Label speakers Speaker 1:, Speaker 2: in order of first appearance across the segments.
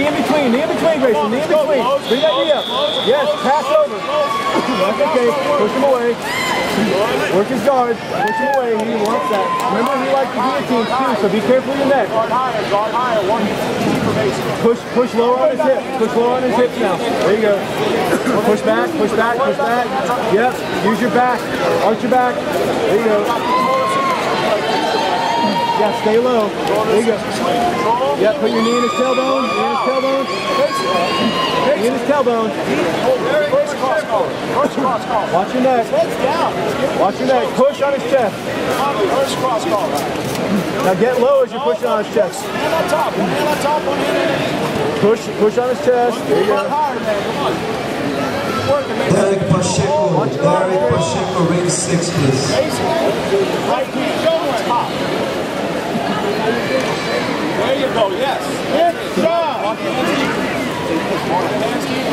Speaker 1: Knee in between, Grayson, knee in between. Bring that knee up. Yes, pass over. That's okay. Push him away. Work his guard. Push him away. He wants that. Remember, he likes the guillotines too, so be careful of your neck.
Speaker 2: Guard higher.
Speaker 1: Push lower on his hip. Push lower on his hips now. There you go. Push back. Yep. Use your back. Arch your back. There you go. Yeah, stay low. There you go. Yeah, put your knee in his tailbone. Knee in his tailbone. Watch your neck. Watch your neck. Push on his chest. Now get low as you're pushing on his chest. Push on his chest. There you go.
Speaker 3: Derek Pacheco, ring 6, please.
Speaker 2: Right hand, top. There you go, yes. Good job. Walk your hands deep. Walk your hands deep.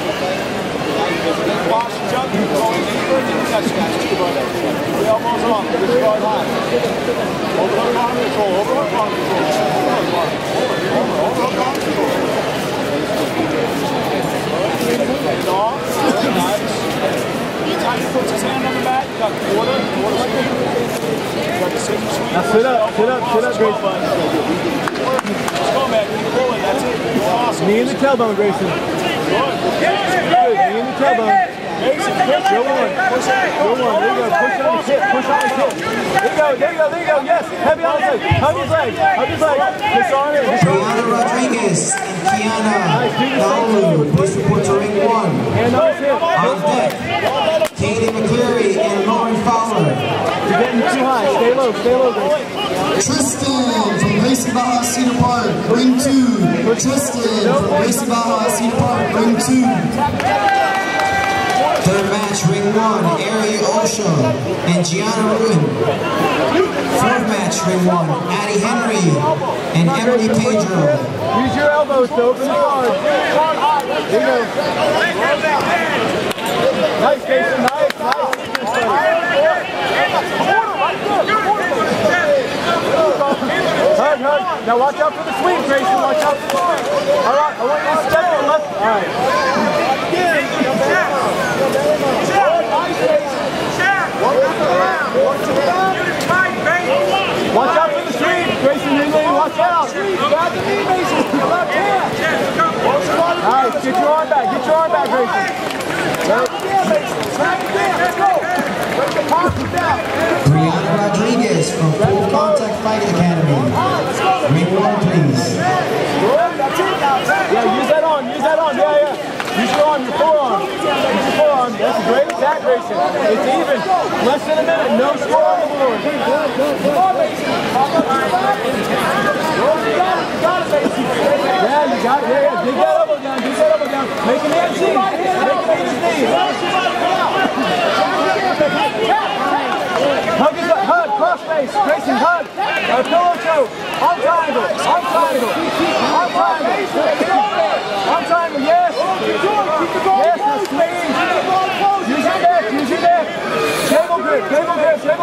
Speaker 2: Box jump, going deeper, then touch that. The elbows off, push guard high. Overhook arm control, overhook arm control. Overhook arm control. Hand off, nice. Anytime he puts his hand on the mat, you got quarter right there.
Speaker 1: Now sit up, Grayson.
Speaker 2: Just go, man. Keep pulling. That's it. You're awesome.
Speaker 1: Knee in the tailbone, Grayson.
Speaker 2: Good.
Speaker 1: Knee in the tailbone.
Speaker 2: Mason,
Speaker 1: Go one. There you go. Push on his hip. There you go. Yes. Heavy on his leg. Hug his leg. Push on it.
Speaker 3: Brianna Rodriguez and Kiana Naolu, police report to ring 1.
Speaker 1: Hand on his hip.
Speaker 3: On deck, Katie McCleary and Lauren Fowler.
Speaker 1: You're getting too high. Stay low, Grayson.
Speaker 4: Tristan from Lacey Baja Cedar Park, ring 2. Tristan from Lacey Baja Cedar Park, ring 2.
Speaker 3: Third match, ring 1, Ari Osho and Gianna Ruin. Fourth match, ring 1, Addie Henry and Emily Pedro.
Speaker 1: Use your elbows to open the guard. There you go. Nice, Jason. Nice. Hug. Now watch out for the sweep, Grayson. Watch out for the sweep. All right, I want you to step on left. All right. Watch out for the sweep, Grayson. Watch out. Grab the knee, Mason. Your left hand. All right, get your arm back, Grayson.
Speaker 3: Brianna Rodriguez from Full Contact Fighting Academy. Ring 1, please.
Speaker 1: Yeah, use that arm. Yeah. Use your arm, your forearm. That's a great attack, Grayson. It's even. Less than a minute. No score on the board. Come on, Mason. You got it, Mason. Yeah, you got it. Yeah. Dig that elbow down. Make him hit his knee. Hug, cross face. Grayson, hug. Pillow choke. Arm triangle. Yes. Yes, now squeeze. Use your neck. Table grip your hands. There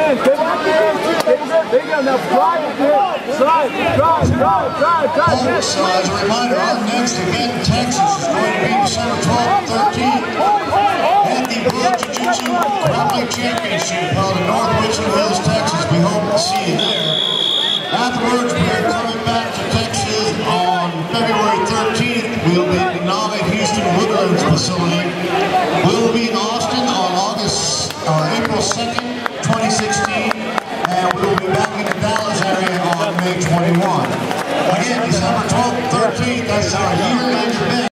Speaker 1: you go. Now drive with your head. Drive. Yes.
Speaker 4: So as a reminder, our next event in Texas is going to be December 12th and 13th at the World Jiu-Jitsu Grappling Championship held in North Richland Hills, Texas. We hope to see you there. Afterwards, we are coming back to Texas on February 13th. We'll be at the Nave Houston Woodlands facility. We will be in Austin on April 2nd, 2016, and we will be back in the Dallas area on May 21. Again, December 12th, 13th, that's our year